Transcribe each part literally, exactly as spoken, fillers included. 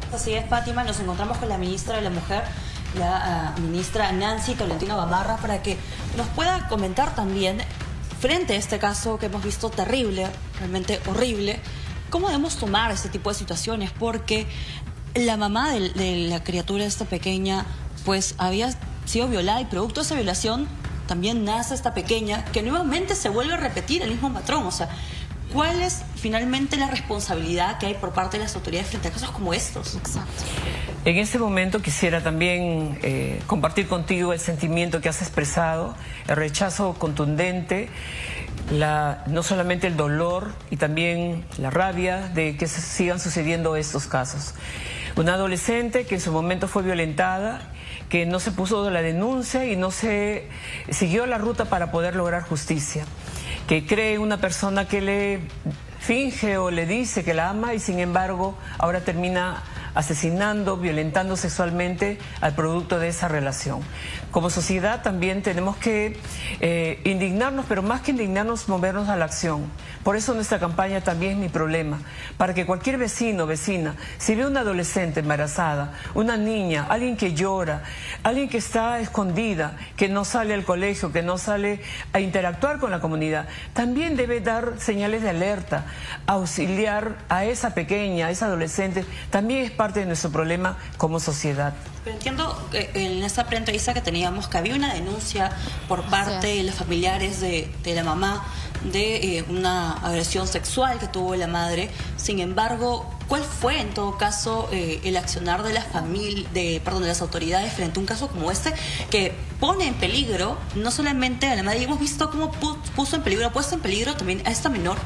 Así es, Fátima, nos encontramos con la ministra de la Mujer, la uh, ministra Nancy Tolentino Gamarra, para que nos pueda comentar también, frente a este caso que hemos visto terrible, realmente horrible, cómo debemos tomar este tipo de situaciones, porque la mamá de, de la criatura esta pequeña, pues había sido violada y producto de esa violación también nace esta pequeña, que nuevamente se vuelve a repetir el mismo patrón. O sea, ¿cuál es finalmente la responsabilidad que hay por parte de las autoridades frente a casos como estos? Exacto. En este momento quisiera también eh, compartir contigo el sentimiento que has expresado, el rechazo contundente, la, no solamente el dolor y también la rabia de que se sigan sucediendo estos casos. Una adolescente que en su momento fue violentada, que no se puso la denuncia y no se siguió la ruta para poder lograr justicia, que cree una persona que le finge o le dice que la ama y sin embargo ahora termina asesinando, violentando sexualmente al producto de esa relación. Como sociedad también tenemos que eh, indignarnos, pero más que indignarnos, movernos a la acción. Por eso nuestra campaña también es Mi Problema, para que cualquier vecino, vecina, si ve una adolescente embarazada, una niña, alguien que llora, alguien que está escondida, que no sale al colegio, que no sale a interactuar con la comunidad, también debe dar señales de alerta, auxiliar a esa pequeña, a esa adolescente, también es parte de nuestro problema como sociedad. Pero entiendo que en esa pre-entrevista que teníamos que había una denuncia por parte de los familiares de, de la mamá de eh, una agresión sexual que tuvo la madre. Sin embargo, ¿cuál fue en todo caso eh, el accionar de las familias, de, perdón, de las autoridades frente a un caso como este que pone en peligro no solamente a la madre? Y hemos visto cómo puso en peligro, ha puesto en peligro también a esta menor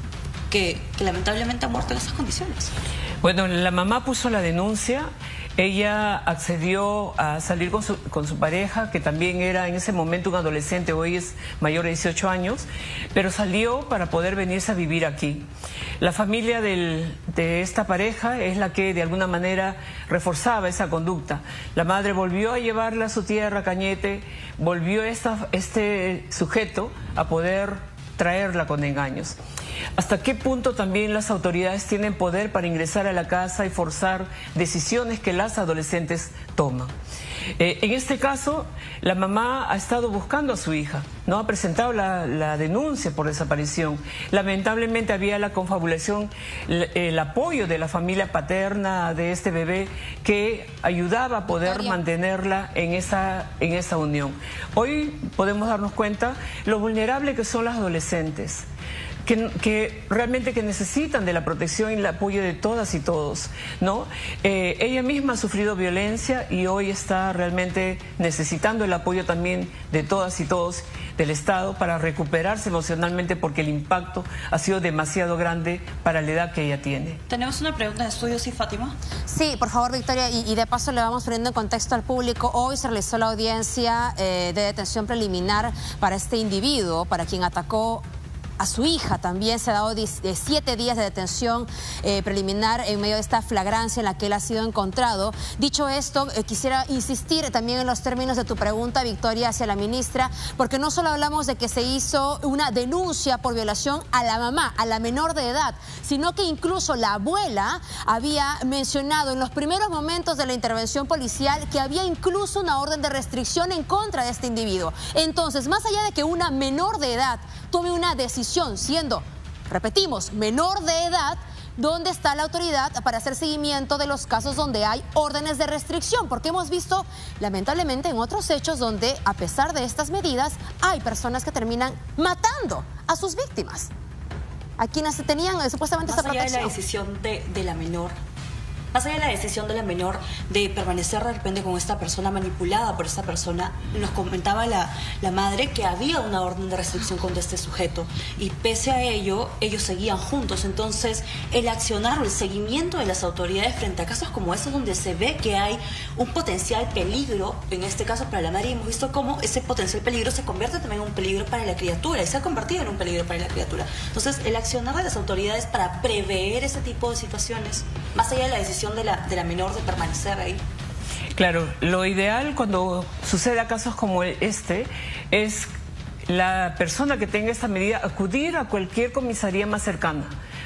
que, que lamentablemente ha muerto en esas condiciones. Bueno, la mamá puso la denuncia. Ella accedió a salir con su, con su pareja, que también era en ese momento un adolescente, hoy es mayor de dieciocho años, pero salió para poder venirse a vivir aquí. La familia del, de esta pareja es la que de alguna manera reforzaba esa conducta. La madre volvió a llevarla a su tierra, Cañete, volvió esta, este sujeto a poder traerla con engaños. ¿Hasta qué punto también las autoridades tienen poder para ingresar a la casa y forzar decisiones que las adolescentes toman? Eh, en este caso, la mamá ha estado buscando a su hija, no ha presentado la, la denuncia por desaparición. Lamentablemente había la confabulación, el, el apoyo de la familia paterna de este bebé que ayudaba a poder Victoria. mantenerla en esa, en esa unión. Hoy podemos darnos cuenta lo vulnerable que son las adolescentes. Que, que realmente que necesitan de la protección y el apoyo de todas y todos, ¿no? Eh, ella misma ha sufrido violencia y hoy está realmente necesitando el apoyo también de todas y todos del Estado para recuperarse emocionalmente, porque el impacto ha sido demasiado grande para la edad que ella tiene. Tenemos una pregunta de estudio, ¿sí, Fátima? Sí, por favor, Victoria, y, y de paso le vamos poniendo en contexto al público. Hoy se realizó la audiencia eh, de detención preliminar para este individuo, para quien atacó a su hija. También se ha dado siete días de detención eh, preliminar en medio de esta flagrancia en la que él ha sido encontrado. Dicho esto, eh, quisiera insistir también en los términos de tu pregunta, Victoria, hacia la ministra, porque no solo hablamos de que se hizo una denuncia por violación a la mamá, a la menor de edad, sino que incluso la abuela había mencionado en los primeros momentos de la intervención policial que había incluso una orden de restricción en contra de este individuo. Entonces, más allá de que una menor de edad tome una decisión siendo, repetimos, menor de edad, ¿dónde está la autoridad para hacer seguimiento de los casos donde hay órdenes de restricción? Porque hemos visto, lamentablemente, en otros hechos donde, a pesar de estas medidas, hay personas que terminan matando a sus víctimas, a quienes tenían eh, supuestamente esta protección. Más allá de la decisión de, de la menor, más allá de la decisión de la menor de permanecer de repente con esta persona, manipulada por esta persona, nos comentaba la, la madre que había una orden de restricción contra este sujeto y pese a ello, ellos seguían juntos. Entonces, el accionar o el seguimiento de las autoridades frente a casos como estos donde se ve que hay un potencial peligro, en este caso para la madre, y hemos visto cómo ese potencial peligro se convierte también en un peligro para la criatura y se ha convertido en un peligro para la criatura. Entonces, el accionar de las autoridades para prever ese tipo de situaciones, más allá de la decisión de la, de la menor de permanecer ahí. Claro, lo ideal cuando suceda casos como este es la persona que tenga esta medida acudir a cualquier comisaría más cercana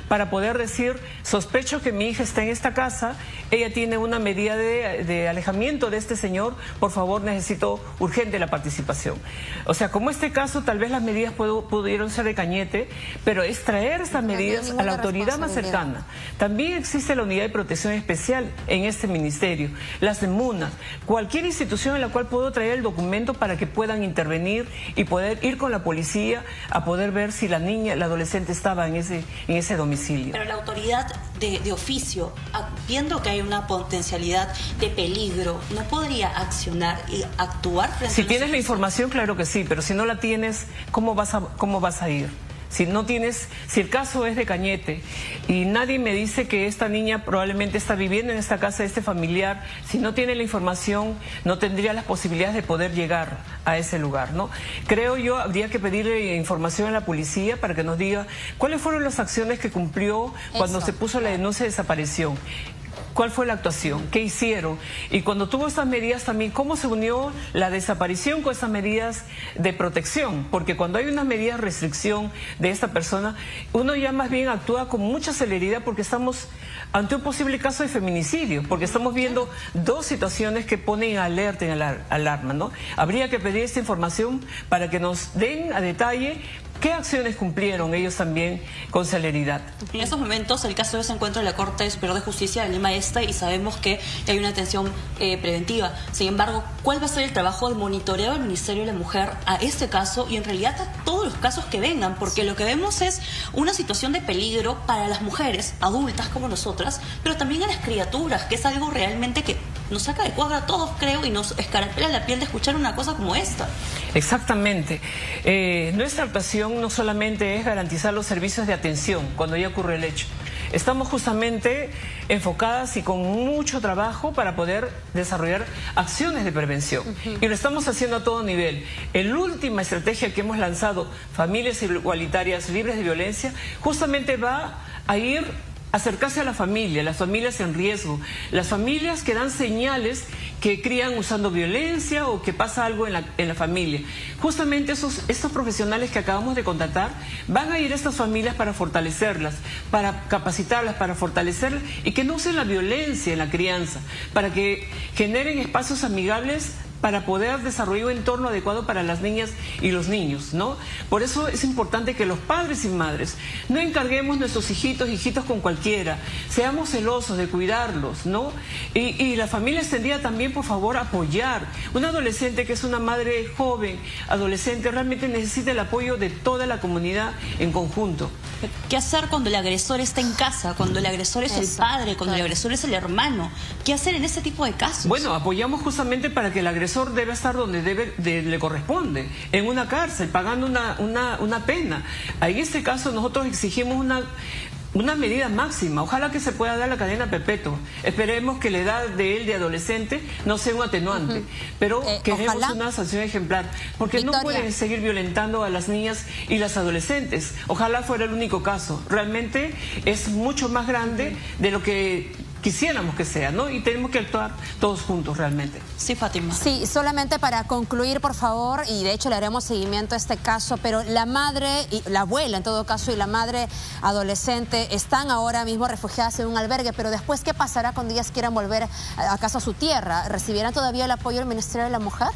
para poder decir, sospecho que mi hija está en esta casa, ella tiene una medida de, de alejamiento de este señor, por favor necesito urgente la participación. O sea, como este caso, tal vez las medidas puedo, pudieron ser de Cañete, pero es traer estas medidas a la autoridad más cercana. También existe la Unidad de Protección Especial en este ministerio, las de MUNA, cualquier institución en la cual puedo traer el documento para que puedan intervenir y poder ir con la policía a poder ver si la niña, la adolescente estaba en ese, en ese domicilio. Pero la autoridad de, de oficio, viendo que hay una potencialidad de peligro, ¿no podría accionar y actuar frente Si a los tienes la oficios? información, claro que sí, pero si no la tienes, ¿cómo vas a, cómo vas a ir? Si no tienes, si el caso es de Cañete y nadie me dice que esta niña probablemente está viviendo en esta casa de este familiar, si no tiene la información, no tendría las posibilidades de poder llegar a ese lugar, ¿no? Creo yo, habría que pedirle información a la policía para que nos diga cuáles fueron las acciones que cumplió cuando Eso, se puso la denuncia de desaparición. ¿Cuál fue la actuación? ¿Qué hicieron? Y cuando tuvo estas medidas también, ¿cómo se unió la desaparición con estas medidas de protección? Porque cuando hay unas medidas de restricción de esta persona, uno ya más bien actúa con mucha celeridad porque estamos ante un posible caso de feminicidio, porque estamos viendo dos situaciones que ponen alerta en la alarma, ¿no? Habría que pedir esta información para que nos den a detalle ¿qué acciones cumplieron ellos también con celeridad? En esos momentos el caso se encuentra en la Corte Superior de Justicia de Lima Este y sabemos que hay una atención eh, preventiva. Sin embargo, ¿cuál va a ser el trabajo de monitoreo del Ministerio de la Mujer a este caso y en realidad a todos los casos que vengan? Porque lo que vemos es una situación de peligro para las mujeres adultas como nosotras, pero también a las criaturas, que es algo realmente que nos saca de cuadro a todos, creo, y nos escarapela la piel de escuchar una cosa como esta. Exactamente. Eh, nuestra actuación no solamente es garantizar los servicios de atención cuando ya ocurre el hecho. Estamos justamente enfocadas y con mucho trabajo para poder desarrollar acciones de prevención. Uh-huh. Y lo estamos haciendo a todo nivel. La última estrategia que hemos lanzado, Familias Igualitarias Libres de Violencia, justamente va a ir acercarse a la familia, las familias en riesgo, las familias que dan señales que crían usando violencia o que pasa algo en la, en la familia. Justamente esos, estos profesionales que acabamos de contratar van a ir a estas familias para fortalecerlas, para capacitarlas, para fortalecerlas y que no usen la violencia en la crianza, para que generen espacios amigables para poder desarrollar un entorno adecuado para las niñas y los niños, ¿no? Por eso es importante que los padres y madres no encarguemos nuestros hijitos, hijitos con cualquiera, seamos celosos de cuidarlos, ¿no? Y, y la familia extendida también, por favor, apoyar. Una adolescente que es una madre joven, adolescente, realmente necesita el apoyo de toda la comunidad en conjunto. ¿Qué hacer cuando el agresor está en casa, cuando el agresor es Eso, el padre, cuando claro. el agresor es el hermano? ¿Qué hacer en ese tipo de casos? Bueno, apoyamos justamente para que el agresor debe estar donde debe, de, le corresponde, en una cárcel, pagando una, una, una pena. En este caso nosotros exigimos una... una medida máxima, ojalá que se pueda dar la cadena perpetua. Esperemos que la edad de él de adolescente no sea un atenuante, uh-huh. pero eh, queremos ojalá. una sanción ejemplar, porque Victoria. no pueden seguir violentando a las niñas y las adolescentes. Ojalá fuera el único caso. Realmente es mucho más grande de lo que quisiéramos que sea, ¿no? Y tenemos que actuar todos juntos realmente. Sí, Fátima. Sí, solamente para concluir, por favor, y de hecho le haremos seguimiento a este caso, pero la madre, y la abuela en todo caso, y la madre adolescente están ahora mismo refugiadas en un albergue, pero después, ¿qué pasará cuando ellas quieran volver a casa a su tierra? ¿Recibirán todavía el apoyo del Ministerio de la Mujer?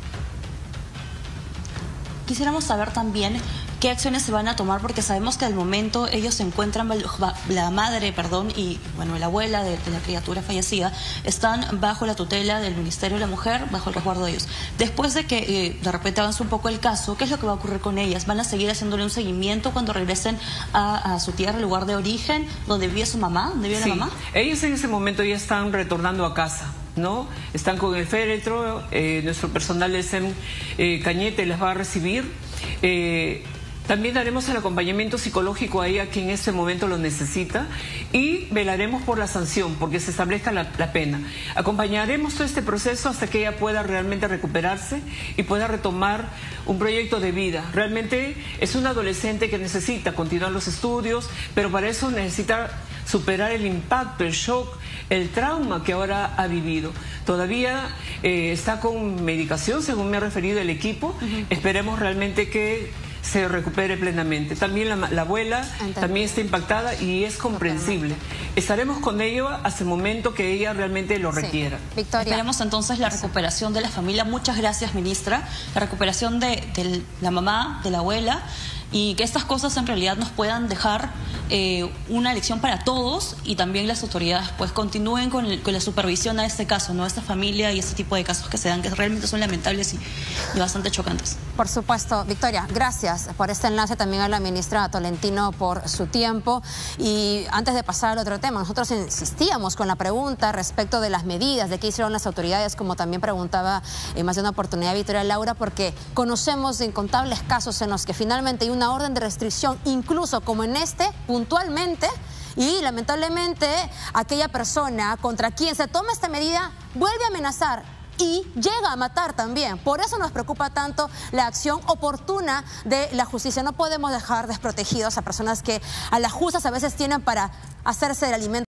Quisiéramos saber también qué acciones se van a tomar, porque sabemos que al momento ellos se encuentran, la madre, perdón, y bueno, la abuela de, de la criatura fallecida, están bajo la tutela del Ministerio de la Mujer, bajo el resguardo de ellos. Después de que eh, de repente avance un poco el caso, ¿qué es lo que va a ocurrir con ellas? ¿Van a seguir haciéndole un seguimiento cuando regresen a, a su tierra, lugar de origen, donde vive su mamá, donde vive sí. la mamá? Ellos en ese momento ya están retornando a casa, ¿no? Están con el féretro, eh, nuestro personal de SEM eh, Cañete les va a recibir. Eh, También daremos el acompañamiento psicológico a ella que en este momento lo necesita y velaremos por la sanción, porque se establezca la, la pena. Acompañaremos todo este proceso hasta que ella pueda realmente recuperarse y pueda retomar un proyecto de vida. Realmente es una adolescente que necesita continuar los estudios, pero para eso necesita superar el impacto, el shock, el trauma que ahora ha vivido. Todavía eh, está con medicación, según me ha referido el equipo. Uh-huh. Esperemos realmente que se recupere plenamente. También la, la abuela Entendido. también está impactada y es comprensible. Estaremos con ello hasta el momento que ella realmente lo requiera. Sí. Victoria. Esperemos entonces la recuperación de la familia. Muchas gracias, ministra. La recuperación de, de la mamá, de la abuela, y que estas cosas en realidad nos puedan dejar eh, una lección para todos, y también las autoridades pues continúen con, el, con la supervisión a este caso, ¿no? A esta familia y este tipo de casos que se dan, que realmente son lamentables y, y bastante chocantes. Por supuesto, Victoria, gracias por este enlace, también a la ministra Tolentino por su tiempo. Y antes de pasar al otro tema, nosotros insistíamos con la pregunta respecto de las medidas, de qué hicieron las autoridades, como también preguntaba en más de una oportunidad Victoria Laura, porque conocemos de incontables casos en los que finalmente hay una orden de restricción, incluso como en este, puntualmente, y lamentablemente aquella persona contra quien se toma esta medida vuelve a amenazar y llega a matar también. Por eso nos preocupa tanto la acción oportuna de la justicia. No podemos dejar desprotegidos a personas que a las justas a veces tienen para hacerse el alimento